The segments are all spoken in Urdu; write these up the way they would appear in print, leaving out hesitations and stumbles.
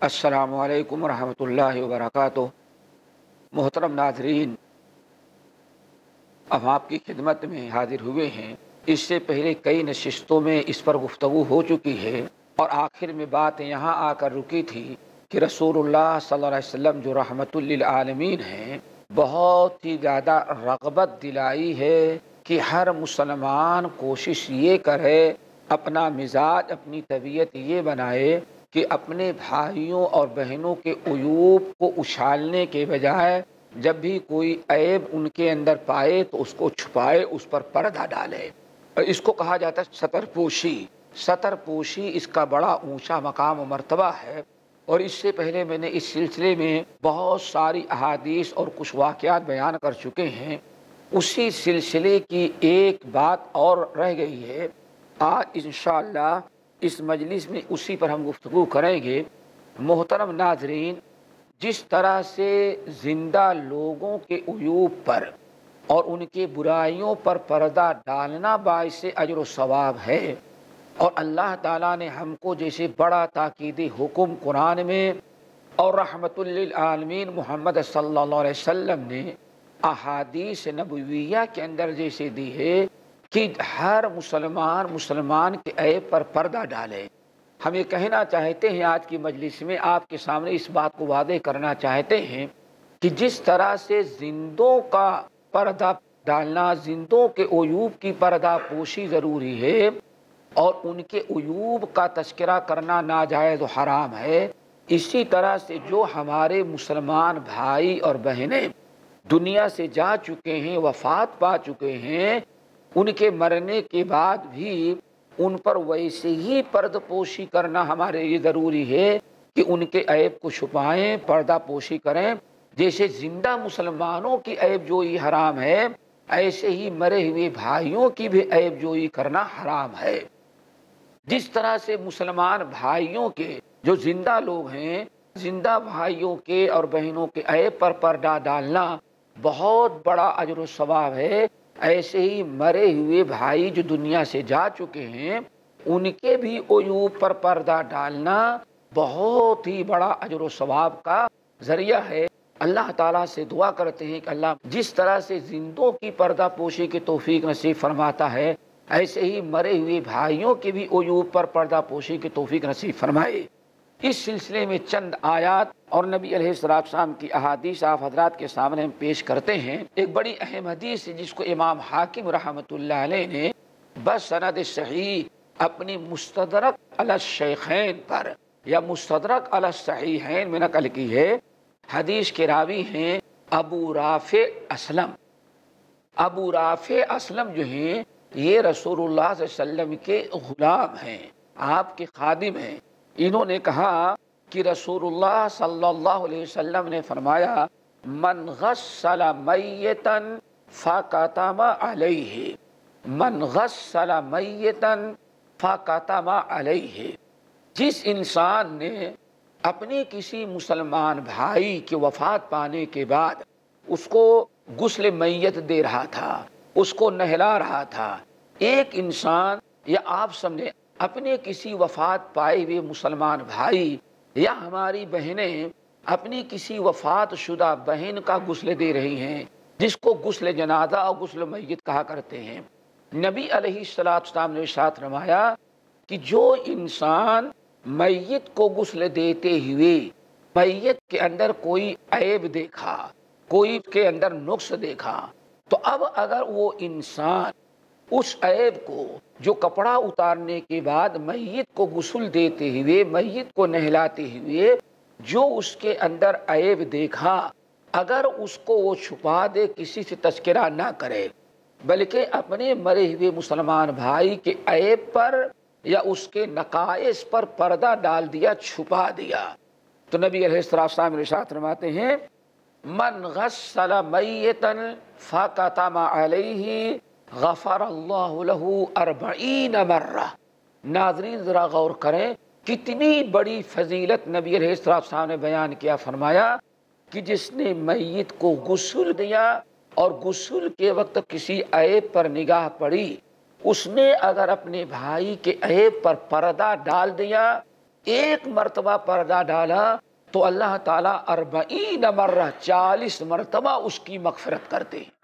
السلام علیکم ورحمۃ اللہ وبرکاتہ۔ محترم ناظرین، اب آپ کی خدمت میں حاضر ہوئے ہیں۔ اس سے پہلے کئی نشستوں میں اس پر گفتگو ہو چکی ہے اور آخر میں بات یہاں آ کر رکی تھی کہ رسول اللہ صلی اللہ علیہ وسلم جو رحمت للعالمین ہیں، بہت ہی زیادہ رغبت دلائی ہے کہ ہر مسلمان کوشش یہ کرے، اپنا مزاج، اپنی طبیعت یہ بنائے کہ اپنے بھائیوں اور بہنوں کے عیوب کو اچھالنے کے بجائے جب بھی کوئی عیب ان کے اندر پائے تو اس کو چھپائے، اس پر پردہ ڈالے۔ اور اس کو کہا جاتا ہے ستر پوشی۔ ستر پوشی اس کا بڑا اونچا مقام و مرتبہ ہے، اور اس سے پہلے میں نے اس سلسلے میں بہت ساری احادیث اور کچھ واقعات بیان کر چکے ہیں۔ اسی سلسلے کی ایک بات اور رہ گئی ہے، آج انشاءاللہ اس مجلس میں اسی پر ہم گفتگو کریں گے۔ محترم ناظرین، جس طرح سے زندہ لوگوں کے عیوب پر اور ان کے برائیوں پر پردہ ڈالنا باعث اجر و ثواب ہے، اور اللہ تعالیٰ نے ہم کو جیسے بڑا تاکیدی حکم قرآن میں اور رحمت للعالمین محمد صلی اللہ علیہ وسلم نے احادیث نبویہ کے اندر جیسے دی ہے کہ ہر مسلمان کے عیب پر پردہ ڈالے۔ ہم یہ کہنا چاہتے ہیں آج کی مجلس میں، آپ کے سامنے اس بات کو واضح کرنا چاہتے ہیں کہ جس طرح سے زندوں کا پردہ ڈالنا، زندوں کے عیوب کی پردہ پوشی ضروری ہے اور ان کے عیوب کا تذکرہ کرنا ناجائز و حرام ہے، اسی طرح سے جو ہمارے مسلمان بھائی اور بہنیں دنیا سے جا چکے ہیں، وفات پا چکے ہیں، ان کے مرنے کے بعد بھی ان پر ویسے ہی پردہ پوشی کرنا ہمارے لیے ضروری ہے کہ ان کے عیب کو چھپائیں، پردہ پوشی کریں۔ جیسے زندہ مسلمانوں کی عیب جوئی حرام ہے، ایسے ہی مرے ہوئے بھائیوں کی بھی عیب جوئی کرنا حرام ہے۔ جس طرح سے مسلمان بھائیوں کے جو زندہ لوگ ہیں، زندہ بھائیوں کے اور بہنوں کے عیب پر پردہ ڈالنا بہت بڑا اجر و ثواب ہے، ایسے ہی مرے ہوئے بھائی جو دنیا سے جا چکے ہیں ان کے بھی عیوب پر پردہ ڈالنا بہت ہی بڑا اجر و ثواب کا ذریعہ ہے۔ اللہ تعالیٰ سے دعا کرتے ہیں کہ اللہ جس طرح سے زندوں کی پردہ پوشی کی توفیق نصیب فرماتا ہے، ایسے ہی مرے ہوئے بھائیوں کے بھی عیوب پر پردہ پوشی کی توفیق نصیب فرمائے۔ اس سلسلے میں چند آیات اور نبی علیہ السلام کی احادیث آپ حضرات کے سامنے ہم پیش کرتے ہیں۔ ایک بڑی اہم حدیث ہے جس کو امام حاکم رحمۃ اللہ علیہ نے بسند صحیح اپنی مستدرک علی الشیخین پر یا مستدرک علی الصحیحین میں نقل کی ہے۔ حدیث کے راوی ہیں ابو رافع اسلم۔ ابو رافع اسلم جو ہیں یہ رسول اللہ صلی اللہ علیہ وسلم کے غلام ہیں، آپ کے خادم ہیں۔ انہوں نے کہا کہ رسول اللہ صلی اللہ علیہ وسلم نے فرمایا، من غسل میتا فکتم علیہ، من غسل میتا فکتم علیہ، جس انسان نے اپنے کسی مسلمان بھائی کے وفات پانے کے بعد اس کو غسل میت دے رہا تھا، اس کو نہلا رہا تھا، ایک انسان یا آپ سمجھیں اپنے کسی وفات پائے ہوئے مسلمان بھائی یا ہماری بہنیں اپنی کسی وفات شدہ بہن کا غسل دے رہی ہیں، جس کو غسل جنازہ اور غسل میت کہا کرتے ہیں۔ نبی علیہ السلام نے ارشاد فرمایا کہ جو انسان میت کو غسل دیتے ہوئے میت کے اندر کوئی عیب دیکھا، کوئی کے اندر نقص دیکھا، تو اب اگر وہ انسان اس عیب کو جو کپڑا اتارنے کے بعد میت کو غسل دیتے ہوئے، میت کو نہلاتے ہوئے جو اس کے اندر عیب دیکھا، اگر اس کو وہ چھپا دے، کسی سے تذکرہ نہ کرے، بلکہ اپنے مرے ہوئے مسلمان بھائی کے عیب پر یا اس کے نقائص پر پردہ ڈال دیا، چھپا دیا، تو نبی علیہ السلام ارشاد فرماتے ہیں، من غسل میتا فکتم علیہ غفر اللہ لہ 40 مرہ۔ ناظرین ذرا غور کریں، کتنی بڑی فضیلت نبی علیہ السلام نے بیان کیا۔ فرمایا کہ جس نے میت کو غسل دیا اور غسل کے وقت کسی عیب پر نگاہ پڑی، اس نے اگر اپنے بھائی کے عیب پر پردہ ڈال دیا ایک مرتبہ پردہ ڈالا تو اللہ تعالیٰ 40 مرہ 40 مرتبہ اس کی مغفرت کرتے ہیں۔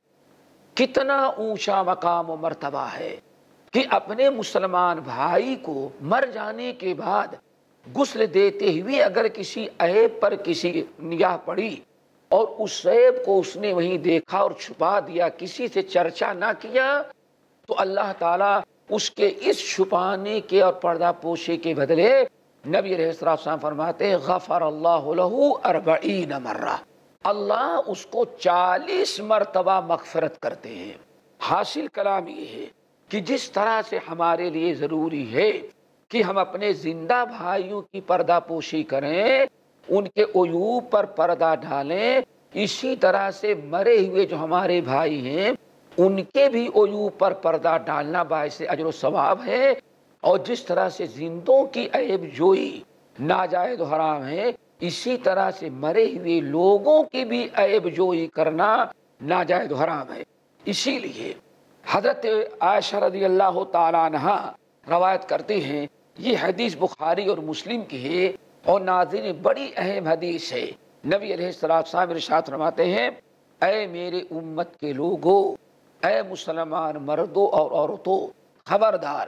کتنا اونچا مقام و مرتبہ ہے کہ اپنے مسلمان بھائی کو مر جانے کے بعد غسل دیتے ہوئے اگر کسی عیب پر کسی نگاہ پڑی اور اس عیب کو اس نے وہیں دیکھا اور چھپا دیا، کسی سے چرچا نہ کیا، تو اللہ تعالیٰ اس کے اس چھپانے کے اور پردہ پوشی کے بدلے نبی علیہ السلام فرماتے ہیں غفر اللہ لہ 40 مرہ، اللہ اس کو 40 مرتبہ مغفرت کرتے ہیں۔ حاصل کلام یہ ہے کہ جس طرح سے ہمارے لیے ضروری ہے کہ ہم اپنے زندہ بھائیوں کی پردہ پوشی کریں، ان کے عیوب پر پردہ ڈالیں، اسی طرح سے مرے ہوئے جو ہمارے بھائی ہیں ان کے بھی عیوب پر پردہ ڈالنا باعث اجر و ثواب ہے۔ اور جس طرح سے زندوں کی عیب جوئی ناجائز و حرام ہے، اسی طرح سے مرے ہوئے لوگوں کی بھی عیب جوئی کرنا ناجائز و حرام ہے۔ اسی لیے حضرت عائشہ رضی اللہ تعالیٰ عنہا روایت کرتے ہیں، یہ حدیث بخاری اور مسلم کی ہے اور ناظرین بڑی اہم حدیث ہے۔ نبی علیہ السلام ارشاد فرماتے ہیں، اے میرے امت کے لوگو، اے مسلمان مردوں اور عورتوں، خبردار،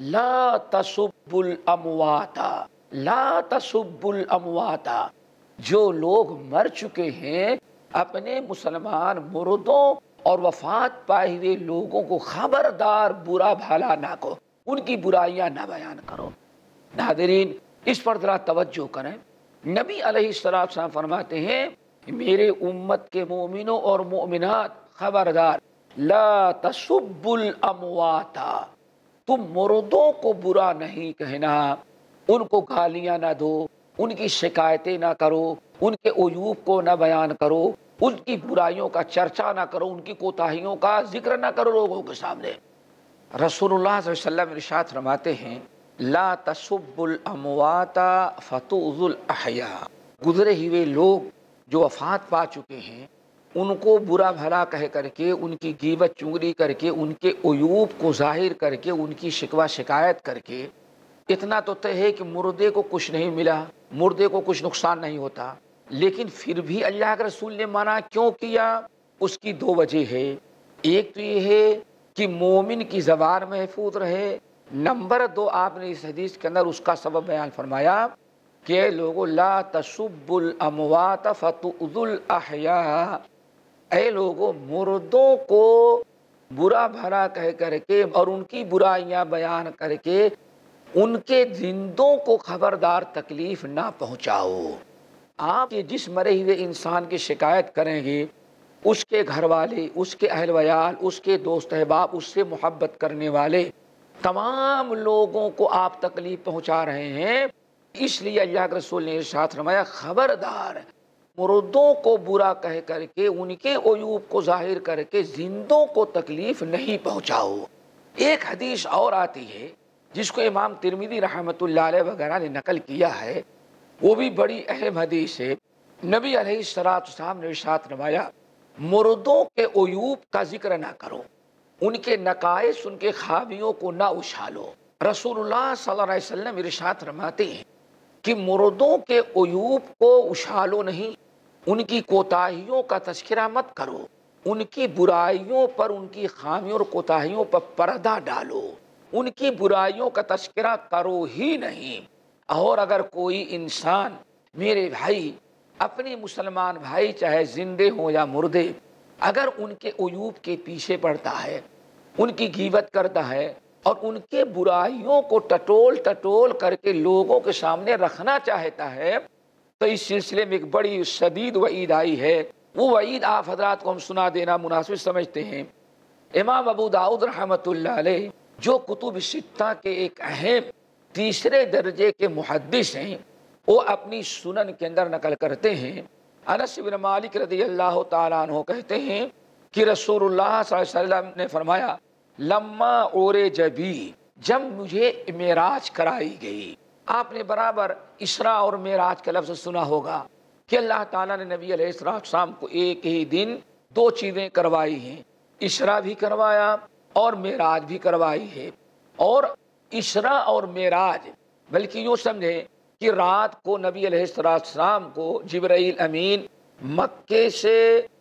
لا تسبوا الاموات، لا تسبوا الاموات، جو لوگ مر چکے ہیں اپنے مسلمان مردوں اور وفات پائے ہوئے لوگوں کو خبردار برا بھلا نہ کرو، ان کی برائیاں نہ بیان کرو۔ ناظرین اس پر ذرا توجہ کریں، نبی علیہ السلام فرماتے ہیں میرے امت کے مومنوں اور مومنات خبردار، لا تسبوا الاموات، تم مردوں کو برا نہیں کہنا، ان کو گالیاں نہ دو، ان کی شکایتیں نہ کرو، ان کے عیوب کو نہ بیان کرو، ان کی برائیوں کا چرچا نہ کرو، ان کی کوتاہیوں کا ذکر نہ کرو لوگوں کے سامنے۔ رسول اللہ صلی اللہ علیہ وسلم ارشاد فرماتے ہیں لا تسبوا الاموات فتؤذوا الاحیاء، گزرے ہوئے لوگ جو وفات پا چکے ہیں ان کو برا بھلا کہہ کر کے، ان کی غیبت چغلی کر کے، ان کے عیوب کو ظاہر کر کے، ان کی شکوہ شکایت کر کے، اتنا تو طے ہے کہ مردے کو کچھ نہیں ملا، مردے کو کچھ نقصان نہیں ہوتا، لیکن پھر بھی اللہ کے رسول نے منع کیوں کیا؟ اس کی 2 وجہ ہے۔ ایک تو یہ ہے کہ مومن کی زبان محفوظ رہے، نمبر 2 آپ نے اس حدیث کے اندر اس کا سبب بیان فرمایا کہ اے لوگو لا تسبوا الاموات فتؤذوا الاحیاء، اے لوگو مردوں کو برا بھلا کہہ کر کے اور ان کی برائیاں بیان کر کے ان کے زندوں کو خبردار تکلیف نہ پہنچاؤ۔ آپ یہ جس مرے ہوئے انسان کی شکایت کریں گے، اس کے گھر والے، اس کے اہل ویال، اس کے دوست احباب، اس سے محبت کرنے والے تمام لوگوں کو آپ تکلیف پہنچا رہے ہیں۔ اس لیے اللہ کے رسول نے ارشاد فرمایا خبردار، مردوں کو برا کہہ کر کے، ان کے عیوب کو ظاہر کر کے زندوں کو تکلیف نہیں پہنچاؤ۔ ایک حدیث اور آتی ہے جس کو امام ترمذی رحمۃ اللہ علیہ وغیرہ نے نقل کیا ہے، وہ بھی بڑی اہم حدیث ہے۔ نبی علیہ السلام نے ارشاد فرمایا مردوں کے عیوب کا ذکر نہ کرو، ان کے نقائص، ان کے خامیوں کو نہ اچھالو۔ رسول اللہ صلی اللہ علیہ وسلم ارشاد فرماتے ہیں کہ مردوں کے عیوب کو اچھالو نہیں، ان کی کوتاہیوں کا تذکرہ مت کرو، ان کی برائیوں پر، ان کی خامیوں اور کوتاہیوں پر پردہ ڈالو، ان کی برائیوں کا تذکرہ کرو ہی نہیں۔ اور اگر کوئی انسان، میرے بھائی، اپنے مسلمان بھائی چاہے زندے ہوں یا مردے، اگر ان کے عیوب کے پیچھے پڑتا ہے، ان کی غیبت کرتا ہے اور ان کے برائیوں کو ٹٹول کر کے لوگوں کے سامنے رکھنا چاہتا ہے، تو اس سلسلے میں ایک بڑی شدید وعید آئی ہے۔ وہ وعید آپ حضرات کو ہم سنا دینا مناسب سمجھتے ہیں۔ امام ابو داؤد رحمۃ اللہ علیہ جو کتب ستہ کے ایک اہم 3 درجے کے محدث ہیں، وہ اپنی سنن کے اندر نقل کرتے ہیں، انس بن مالک رضی اللہ تعالیٰ عنہ کہتے ہیں کہ رسول اللہ صلی اللہ علیہ وسلم نے فرمایا لما جبی، جب مجھے معراج کرائی گئی۔ آپ نے برابر اسراء اور معراج کا لفظ سنا ہوگا کہ اللہ تعالیٰ نے نبی علیہ السلام کو ایک ہی دن 2 چیزیں کروائی ہیں، اسراء بھی کروایا اور معراج بھی کروائی ہے۔ اور اسراء اور معراج، بلکہ یوں سمجھے کہ رات کو نبی علیہ السلام کو جبرائیل امین مکے سے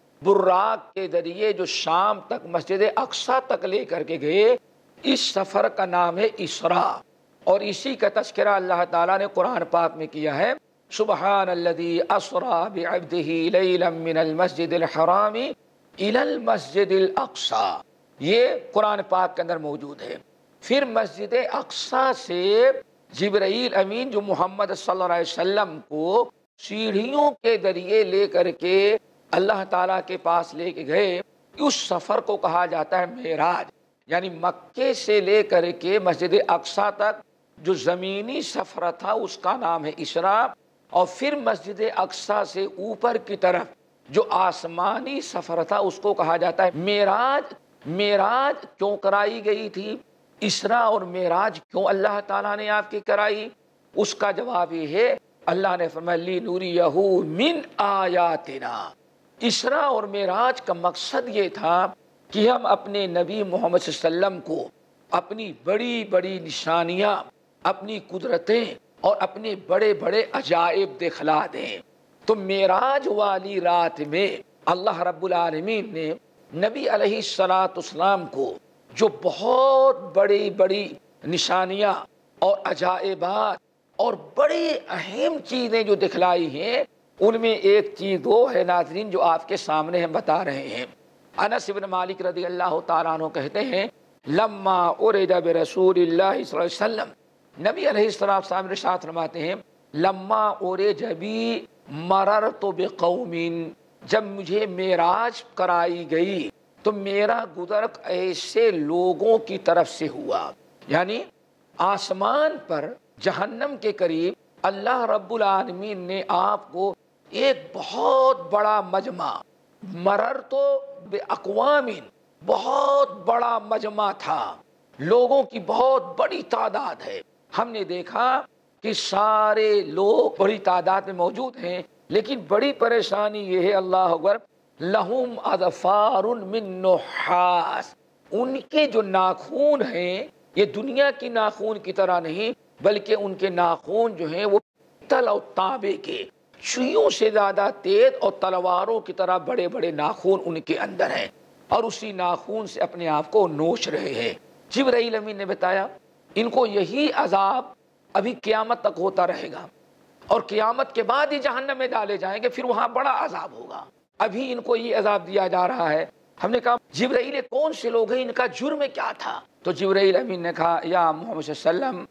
براق کے ذریعے جو شام تک مسجد اقصی تک لے کر کے گئے، اس سفر کا نام ہے اسراء، اور اسی کا تذکرہ اللہ تعالیٰ نے قرآن پاک میں کیا ہے، سبحان الذی اسریٰ بعبدہ لیلا من المسجد الحرام الی المسجد الاقصی، یہ قرآن پاک کے اندر موجود ہے۔ پھر مسجد اقصی سے جبرائیل امین جو محمد صلی اللہ علیہ وسلم کو سیڑھیوں کے ذریعے لے کر کے اللہ تعالیٰ کے پاس لے کے گئے، اس سفر کو کہا جاتا ہے معراج، یعنی مکے سے لے کر کے مسجد اقصی تک جو زمینی سفر تھا اس کا نام ہے اسراء، اور پھر مسجد اقصی سے اوپر کی طرف جو آسمانی سفر تھا اس کو کہا جاتا ہے معراج۔ معراج کیوں کرائی گئی تھی؟ اسراء اور معراج کیوں اللہ تعالیٰ نے آپ کی کرائی؟ اس کا جواب یہ ہے، اللہ نے فرمایا لِنُرِيَهُ مِنْ آیاتنا۔ اسراء اور معراج کا مقصد یہ تھا کہ ہم اپنے نبی محمد صلی اللہ علیہ وسلم کو اپنی بڑی بڑی نشانیاں، اپنی قدرتیں اور اپنے بڑے بڑے عجائب دکھلا دیں۔ تو معراج والی رات میں اللہ رب العالمین نے نبی علیہ السلام کو جو بہت بڑی بڑی نشانیاں اور عجائبات اور بڑی اہم چیزیں جو دکھلائی ہیں، ان میں ایک چیز وہ ہے ناظرین جو آپ کے سامنے ہم بتا رہے ہیں۔ انس بن مالک رضی اللہ تعالیٰ عنہ کہتے ہیں، لما اورد برسول اللہ صلی اللہ علیہ وسلم، نبی علیہ السلام ارشاد فرماتے ہیں، لما اورد بی مررت بقوم، جب مجھے معراج کرائی گئی تو میرا گزر ایسے لوگوں کی طرف سے ہوا، یعنی آسمان پر جہنم کے قریب اللہ رب العالمین نے آپ کو ایک بہت بڑا مجمع، مررت باقوام، بہت بڑا مجمع تھا، لوگوں کی بہت بڑی تعداد ہے۔ ہم نے دیکھا کہ سارے لوگ بڑی تعداد میں موجود ہیں، لیکن بڑی پریشانی یہ ہے، اللہ اکبر، لہم اظفار من نحاس، ان کے جو ناخون ہیں یہ دنیا کی ناخون کی طرح نہیں، بلکہ ان کے ناخون جو ہیں وہ پیتل اور تانبے کے سوئیوں سے زیادہ تیز اور تلواروں کی طرح بڑے بڑے ناخون ان کے اندر ہیں، اور اسی ناخون سے اپنے آپ کو نوچ رہے ہیں۔ جبرائیل امین نے بتایا ان کو یہی عذاب ابھی قیامت تک ہوتا رہے گا، اور قیامت کے بعد ہی جہنم میں ڈالے جائیں گے، پھر وہاں بڑا عذاب ہوگا۔ ابھی ان کو یہ عذاب دیا جا رہا ہے۔ ہم نے کہا جبرائیل کون سے لوگ ہیں، ان کا جرم کیا تھا؟ تو جبرائیل امین نے کہا، یا محمد صلی اللہ علیہ وسلم،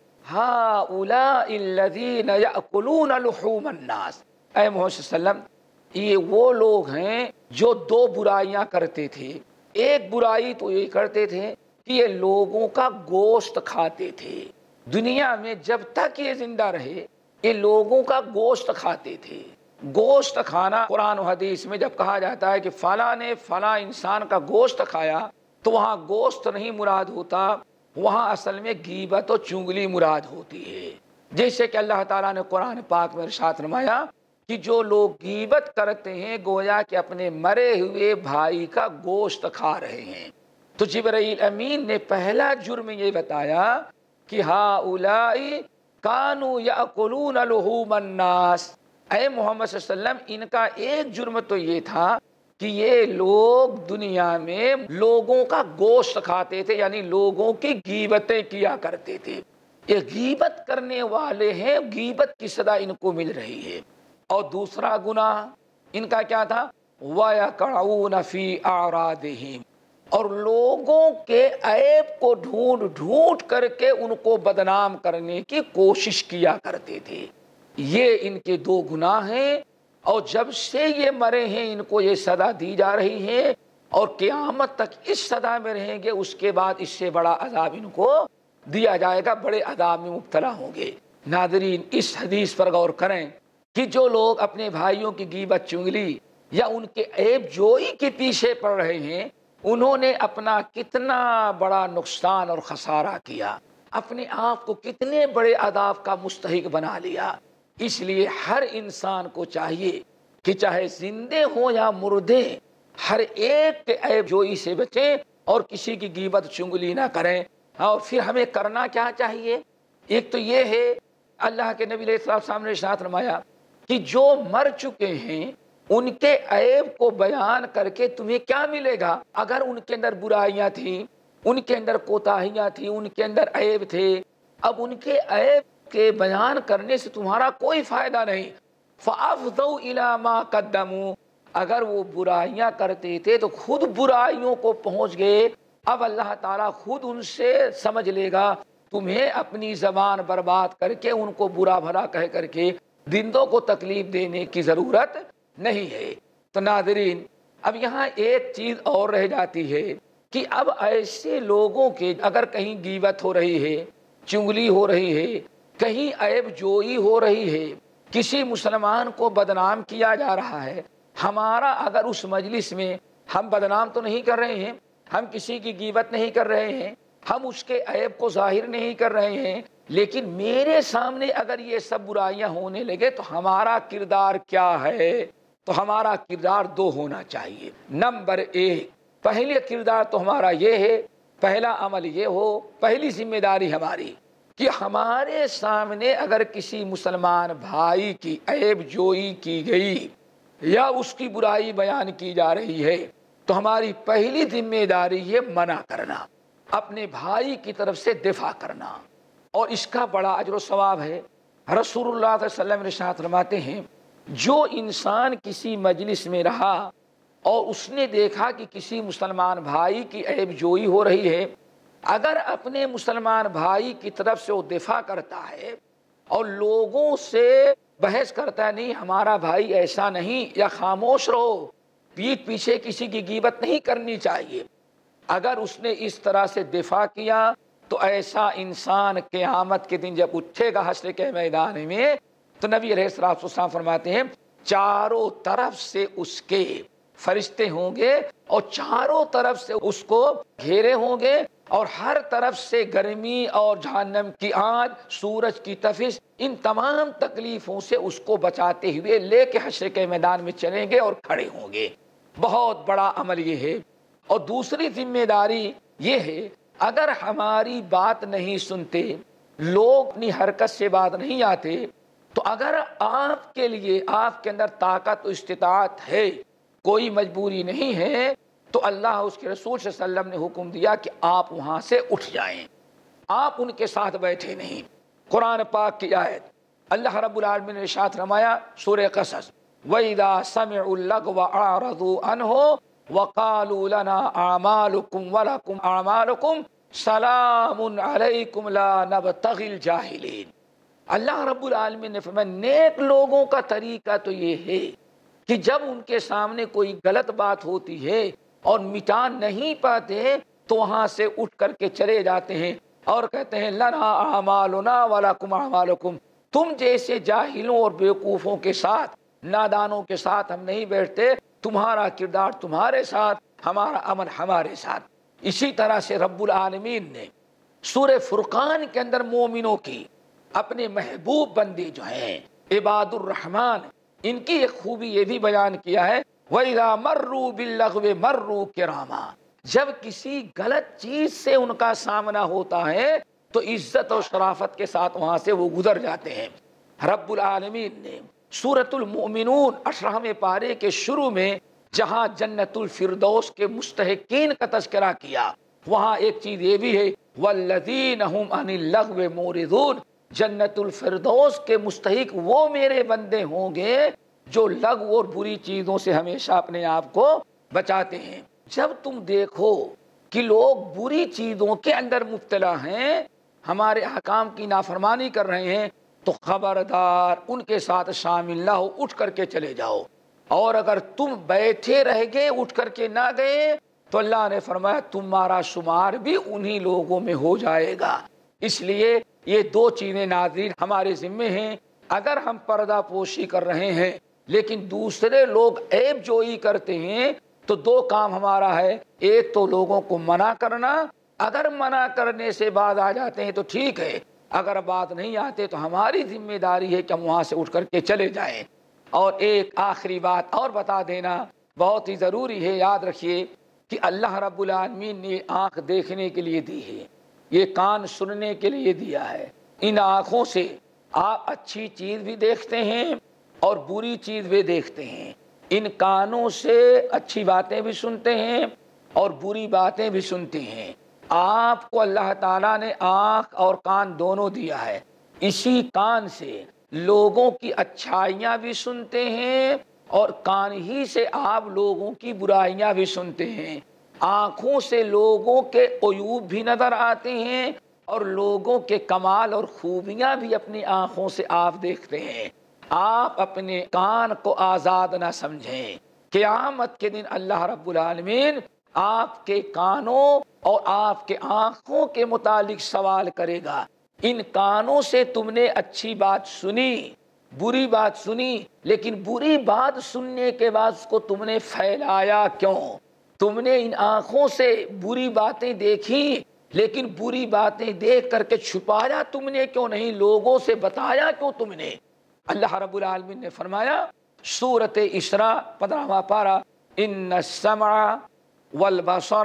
ہؤلاء الذین یأکلون لحوم الناس، اے محمد صلی اللہ علیہ وسلم، یہ وہ لوگ ہیں جو دو برائیاں کرتے تھے۔ ایک برائی تو یہ کرتے تھے کہ یہ لوگوں کا گوشت کھاتے تھے، دنیا میں جب تک یہ زندہ رہے یہ لوگوں کا گوشت کھاتے تھے۔ گوشت کھانا قرآن و حدیث میں جب کہا جاتا ہے کہ فلاں نے فلاں انسان کا گوشت کھایا، تو وہاں گوشت نہیں مراد ہوتا، وہاں اصل میں غیبت و چغلی مراد ہوتی ہے۔ جیسے کہ اللہ تعالیٰ نے قرآن پاک میں ارشاد فرمایا کہ جو لوگ غیبت کرتے ہیں گویا کہ اپنے مرے ہوئے بھائی کا گوشت کھا رہے ہیں۔ تو جبرائیل امین نے پہلا جرم یہ بتایا کہ ہؤلاء کانوا یأکلون لحوم الناس، اے محمد صلی اللہ علیہ وسلم، ان کا ایک جرم تو یہ تھا کہ یہ لوگ دنیا میں لوگوں کا گوشت کھاتے تھے، یعنی لوگوں کی غیبتیں کیا کرتے تھے۔ یہ غیبت کرنے والے ہیں، غیبت کی سزا ان کو مل رہی ہے۔ اور دوسرا گناہ ان کا کیا تھا؟ وَيَقْعُونَ فِي أَعْرَاضِهِمْ، اور لوگوں کے عیب کو ڈھونڈ ڈھونڈ کر کے ان کو بدنام کرنے کی کوشش کیا کرتے تھے۔ یہ ان کے دو گناہ ہیں، اور جب سے یہ مرے ہیں ان کو یہ سزا دی جا رہی ہے، اور قیامت تک اس سزا میں رہیں گے، اس کے بعد اس سے بڑا عذاب ان کو دیا جائے گا، بڑے عذاب میں مبتلا ہوں گے۔ ناظرین، اس حدیث پر غور کریں کہ جو لوگ اپنے بھائیوں کی غیبت چغلی یا ان کے عیب جوئی کے پیچھے پڑ رہے ہیں، انہوں نے اپنا کتنا بڑا نقصان اور خسارہ کیا، اپنے آپ کو کتنے بڑے عذاب کا مستحق بنا لیا۔ اس لیے ہر انسان کو چاہیے کہ چاہے زندے ہوں یا مردے، ہر ایک کے عیب جوئی سے بچیں اور کسی کی غیبت چغلی نہ کریں۔ اور پھر ہمیں کرنا کیا چاہیے؟ ایک تو یہ ہے اللہ کے نبی علیہ السلام نے ارشاد فرمایا کہ جو مر چکے ہیں ان کے عیب کو بیان کر کے تمہیں کیا ملے گا؟ اگر ان کے اندر برائیاں تھیں، ان کے اندر کوتاہیاں تھیں، ان کے اندر عیب تھے، اب ان کے عیب کے بیان کرنے سے تمہارا کوئی فائدہ نہیں۔ فَأَفْضَوْا إِلَىٰ مَا قَدَّمُوا، اگر وہ برائیاں کرتے تھے تو خود برائیوں کو پہنچ گئے، اب اللہ تعالیٰ خود ان سے سمجھ لے گا۔ تمہیں اپنی زبان برباد کر کے ان کو برا بھلا کہہ کر کے درندوں کو تکلیف دینے کی ضرورت نہیں ہے۔ تو ناظرین، اب یہاں ایک چیز اور رہ جاتی ہے کہ اب ایسے لوگوں کے اگر کہیں غیبت ہو رہی ہے، چغلی ہو رہی ہے، کہیں عیب جوئی ہو رہی ہے، کسی مسلمان کو بدنام کیا جا رہا ہے، ہمارا اگر اس مجلس میں ہم بدنام تو نہیں کر رہے ہیں، ہم کسی کی غیبت نہیں کر رہے ہیں، ہم اس کے عیب کو ظاہر نہیں کر رہے ہیں، لیکن میرے سامنے اگر یہ سب برائیاں ہونے لگے تو ہمارا کردار کیا ہے؟ تو ہمارا کردار دو ہونا چاہیے۔ نمبر ایک، پہلے کردار تو ہمارا یہ ہے، پہلا عمل یہ ہو، پہلی ذمہ داری ہماری کہ ہمارے سامنے اگر کسی مسلمان بھائی کی عیب جوئی کی گئی یا اس کی برائی بیان کی جا رہی ہے تو ہماری پہلی ذمہ داری یہ منع کرنا، اپنے بھائی کی طرف سے دفاع کرنا، اور اس کا بڑا اجر و ثواب ہے۔ رسول اللہ صلی اللہ علیہ وسلم ارشاد فرماتے ہیں، جو انسان کسی مجلس میں رہا اور اس نے دیکھا کہ کسی مسلمان بھائی کی عیب جوئی ہو رہی ہے، اگر اپنے مسلمان بھائی کی طرف سے وہ دفاع کرتا ہے اور لوگوں سے بحث کرتا ہے نہیں ہمارا بھائی ایسا نہیں، یا خاموش رہو، پیٹھ پیچھے کسی کی غیبت نہیں کرنی چاہیے، اگر اس نے اس طرح سے دفاع کیا تو ایسا انسان قیامت کے دن جب اٹھے گا حشر کے میدان میں تو نبی علیہ الصلوۃ والسلام فرماتے ہیں چاروں طرف سے اس کے فرشتے ہوں گے اور چاروں طرف سے اس کو گھیرے ہوں گے، اور ہر طرف سے گرمی اور جہنم کی آگ، سورج کی تفش، ان تمام تکلیفوں سے اس کو بچاتے ہوئے لے کے حشر کے میدان میں چلیں گے اور کھڑے ہوں گے۔ بہت بڑا عمل یہ ہے۔ اور دوسری ذمہ داری یہ ہے، اگر ہماری بات نہیں سنتے، لوگ اپنی حرکت سے بات نہیں آتے، تو اگر آپ کے لیے آپ کے اندر طاقت و استطاعت ہے، کوئی مجبوری نہیں ہے، تو اللہ اس کے رسول صلی اللہ علیہ وسلم نے حکم دیا کہ آپ وہاں سے اٹھ جائیں، آپ ان کے ساتھ بیٹھے نہیں۔ قرآن پاک کی آیت اللہ رب العالمین نے ارشاد فرمایا سورہ قصص، وَإِذَا سَمِعُوا اللَّغْوَ أَعْرَضُوا عَنْهُ وَقَالُوا لَنَا أَعْمَالُكُمْ وَلَكُمْ أَعْمَالُكُمْ سَلَامٌ عَلَيْكُمْ لَا نَبْتَغِي الْجَاهِلِينَ۔ اللہ رب العالمین نے فرمایا نیک لوگوں کا طریقہ تو یہ ہے کہ جب ان کے سامنے کوئی غلط بات ہوتی ہے اور مٹا نہیں پاتے تو وہاں سے اٹھ کر کے چلے جاتے ہیں اور کہتے ہیں لنا اعمالنا ولکم اعمالکم، تم جیسے جاہلوں اور بیوقوفوں کے ساتھ، نادانوں کے ساتھ ہم نہیں بیٹھتے، تمہارا کردار تمہارے ساتھ، ہمارا عمل ہمارے ساتھ۔ اسی طرح سے رب العالمین نے سورہ فرقان کے اندر مومنوں کی، اپنے محبوب بندے جو ہیں عباد الرحمن، ان کی ایک خوبی یہ بھی بیان کیا ہے، وَإِذَا مَرُّوا بِاللَّغْوِ مَرُّوا كِرَامًا، جب کسی غلط چیز سے ان کا سامنا ہوتا ہے تو عزت اور شرافت کے ساتھ وہاں سے وہ گزر جاتے ہیں۔ رب العالمین نے سورۃ المؤمنون 18ویں پارے کے شروع میں جہاں جنت الفردوس کے مستحقین کا تذکرہ کیا، وہاں ایک چیز یہ بھی ہے وَالَّذِينَ هُمْ عَنِ اللَّغْوِ مُعْرِضُونَ، جنت الفردوس کے مستحق وہ میرے بندے ہوں گے جو لغو اور بری چیزوں سے ہمیشہ اپنے آپ کو بچاتے ہیں۔ جب تم دیکھو کہ لوگ بری چیزوں کے اندر مبتلا ہیں، ہمارے احکام کی نافرمانی کر رہے ہیں، تو خبردار ان کے ساتھ شامل نہ ہو، اٹھ کر کے چلے جاؤ۔ اور اگر تم بیٹھے رہ گئے، اٹھ کر کے نہ گئے، تو اللہ نے فرمایا تمہارا شمار بھی انہی لوگوں میں ہو جائے گا۔ اس لیے یہ دو چیزیں ناظرین ہمارے ذمے ہیں۔ اگر ہم پردہ پوشی کر رہے ہیں لیکن دوسرے لوگ عیب جوئی کرتے ہیں تو دو کام ہمارا ہے، ایک تو لوگوں کو منع کرنا، اگر منع کرنے سے بعد آ جاتے ہیں تو ٹھیک ہے، اگر بات نہیں آتے تو ہماری ذمہ داری ہے کہ ہم وہاں سے اٹھ کر کے چلے جائیں۔ اور ایک آخری بات اور بتا دینا بہت ہی ضروری ہے، یاد رکھیے کہ اللہ رب العالمین نے آنکھ دیکھنے کے لیے دی ہے، یہ کان سننے کے لیے دیا ہے، ان آنکھوں سے آپ اچھی چیز بھی دیکھتے ہیں اور بری چیز بھی دیکھتے ہیں، ان کانوں سے اچھی باتیں بھی سنتے ہیں اور بری باتیں بھی سنتے ہیں۔ آپ کو اللہ تعالیٰ نے آنکھ اور کان دونوں دیا ہے، اسی کان سے لوگوں کی اچھائیاں بھی سنتے ہیں اور کان ہی سے آپ لوگوں کی برائیاں بھی سنتے ہیں۔ آنکھوں سے لوگوں کے عیوب بھی نظر آتے ہیں اور لوگوں کے کمال اور خوبیاں بھی اپنی آنکھوں سے آپ دیکھتے ہیں۔ آپ اپنے کان کو آزاد نہ سمجھیں، قیامت کے دن اللہ رب العالمین آپ کے کانوں اور آپ کے آنکھوں کے متعلق سوال کرے گا۔ ان کانوں سے تم نے اچھی بات سنی، بری بات سنی، لیکن بری بات سننے کے بعد اس کو تم نے پھیلایا کیوں؟ تم نے ان آنکھوں سے بری باتیں دیکھی لیکن بری باتیں دیکھ کر کے چھپایا تم نے کیوں نہیں؟ لوگوں سے بتایا کیوں تم نے؟ اللہ رب العالمین نے فرمایا سورۃ اسراء 15واں پارہ، ان السمع والبصر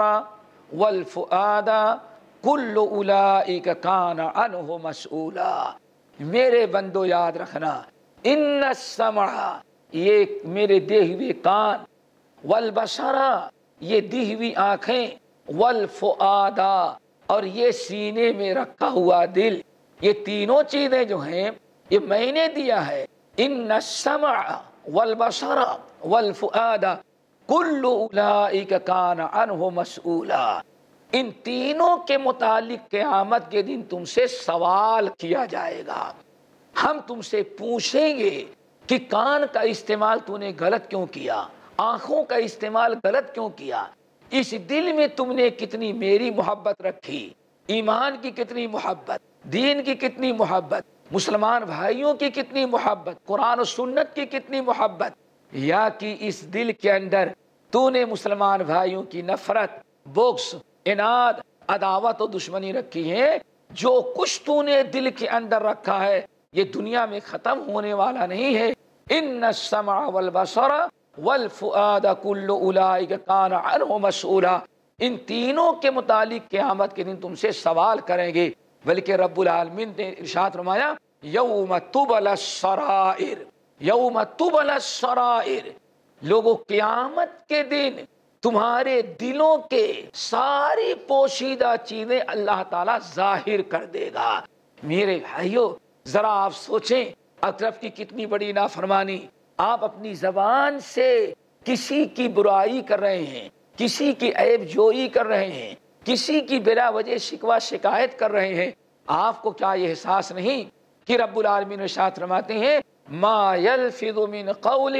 والفؤاد کل اولئک کان عنہ مسئولا۔ میرے بندو یاد رکھنا، ان السمع یہ میرے دیے ہوئے کان، والبصر یہ دی ہوئی آنکھیں، والفؤاد اور یہ سینے میں رکھا ہوا دل، یہ تینوں چیزیں جو ہیں یہ میں نے دیا ہے۔ ان السمع والبصر والفؤاد کل اولئک کان عنہ مسئولا۔ ان تینوں کے متعلق قیامت کے دن تم سے سوال کیا جائے گا۔ ہم تم سے پوچھیں گے کہ کان کا استعمال تو نے غلط کیوں کیا، آنکھوں کا استعمال غلط کیوں کیا، اس دل میں تم نے کتنی میری محبت رکھی، ایمان کی کتنی محبت، دین کی کتنی محبت، مسلمان بھائیوں کی کتنی محبت، قرآن و سنت کی کتنی محبت، یا کہ اس دل کے اندر تو نے مسلمان بھائیوں کی نفرت، بغض، عناد، عداوت و دشمنی رکھی ہے۔ جو کچھ تو نے دل کے اندر رکھا ہے یہ دنیا میں ختم ہونے والا نہیں ہے۔ ان السمع والبصر والفؤاد کل اولئک کان عنہ مسئولا، ان تینوں کے متعلق قیامت کے دن تم سے سوال کریں گے۔ بلکہ رب العالمین نے ارشاد فرمایا یوم تبلی السرائر، یوم تبلی السرائر، لوگوں قیامت کے دن تمہارے دلوں کے ساری پوشیدہ چیزیں اللہ تعالیٰ ظاہر کر دے گا۔ میرے بھائیو ذرا آپ سوچیں اطرف کی کتنی بڑی نافرمانی، آپ اپنی زبان سے کسی کی برائی کر رہے ہیں، کسی کی عیب جوئی کر رہے ہیں، کسی کی بلا وجہ شکوہ شکایت کر رہے ہیں۔ آپ کو کیا یہ احساس نہیں کہ رب العالمین ارشاد فرماتے ہیں ما یلفظ من قول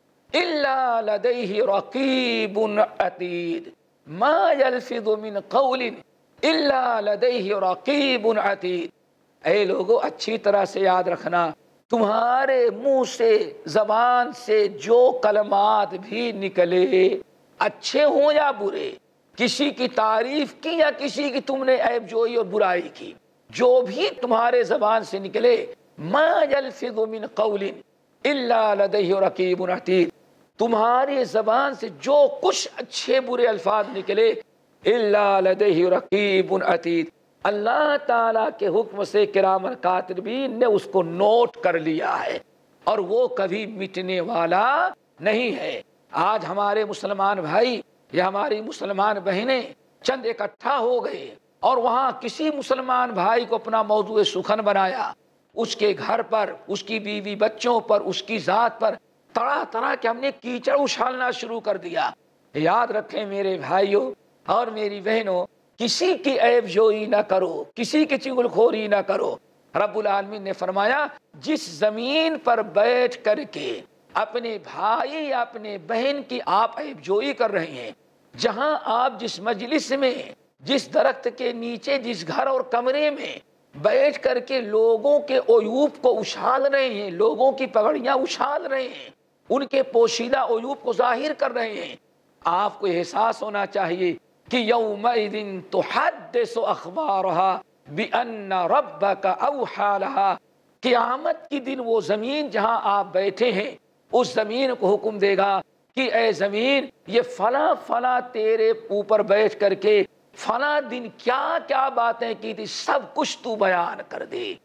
الا لدیہ رقیب عتید، ما یلفظ من قول الا لدیہ رقیب عتید۔ اے لوگو اچھی طرح سے یاد رکھنا، تمہارے منہ سے زبان سے جو کلمات بھی نکلے، اچھے ہوں یا برے، کسی کی تعریف کی یا کسی کی تم نے عیب جوئی اور برائی کی، جو بھی تمہارے زبان سے نکلے، ما یلفظ من قول الا لدیہ رقیب عتید، تمہاری زبان سے جو کچھ اچھے برے الفاظ نکلے، الا لدیہ رقیب عتید، اللہ تعالیٰ کے حکم سے کرام کاتبین نے اس کو نوٹ کر لیا ہے اور وہ کبھی مٹنے والا نہیں ہے۔ آج ہمارے مسلمان بھائی یا ہماری مسلمان بہنیں چند اکٹھا ہو گئے اور وہاں کسی مسلمان بھائی کو اپنا موضوع سخن بنایا، اس کے گھر پر، اس کی بیوی بچوں پر، اس کی ذات پر طرح طرح کے ہم نے کیچڑ اچھالنا شروع کر دیا۔ یاد رکھیں میرے بھائیوں اور میری بہنوں، کسی کی عیب جوئی نہ کرو، کسی کی چغل خوری نہ کرو۔ رب العالمین نے فرمایا جس زمین پر بیٹھ کر کے اپنے بھائی یا اپنے بہن کی آپ عیب جوئی کر رہے ہیں، جہاں آپ جس مجلس میں، جس درخت کے نیچے، جس گھر اور کمرے میں بیٹھ کر کے لوگوں کے عیوب کو اچھال رہے ہیں، لوگوں کی پگڑیاں اچھال رہے ہیں، ان کے پوشیدہ عیوب کو ظاہر کر رہے ہیں، آپ کو احساس ہونا چاہیے کہ یومئذ تحدث اخبارها بان ربک اوحی لها، قیامت کی دن وہ زمین جہاں آپ بیٹھے ہیں اس زمین کو حکم دے گا کہ اے زمین یہ فلاں فلاں تیرے اوپر بیٹھ کر کے فلاں دن کیا کیا باتیں کی تھی سب کچھ تو بیان کر دے۔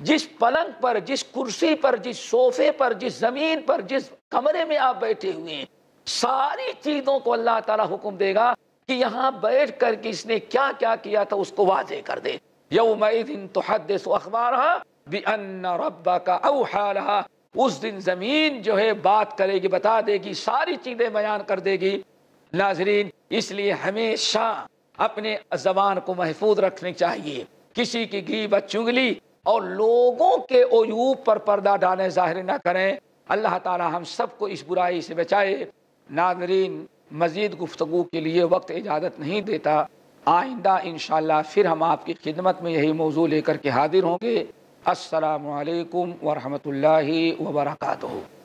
جس پلنگ پر، جس کرسی پر، جس صوفے پر، جس زمین پر، جس کمرے میں آپ بیٹھے ہوئے ہیں، ساری چیزوں کو اللہ تعالیٰ حکم دے گا کہ یہاں بیٹھ کر کے اس نے کیا کیا کیا تھا اس کو واضح کر دے. یومئذ تحدث اخبارها بان ربک اوحی لها. اس دن زمین جو ہے بات کرے گی، بتا دے گی، ساری چیزیں بیان کر دے گی. ناظرین، اس لیے ہمیشہ اپنے زبان کو محفوظ رکھنی چاہیے. کسی کی غیبت، چغلی اور لوگوں کے عیوب پر پردہ ڈالیں، ظاہر نہ کریں. اللہ تعالی ہم سب کو اس برائی سے بچائے. ناظرین، مزید گفتگو کے لیے وقت اجازت نہیں دیتا. آئندہ انشاءاللہ پھر ہم آپ کی خدمت میں یہی موضوع لے کر کے حاضر ہوں گے. السلام علیکم ورحمۃ اللہ وبرکاتہ.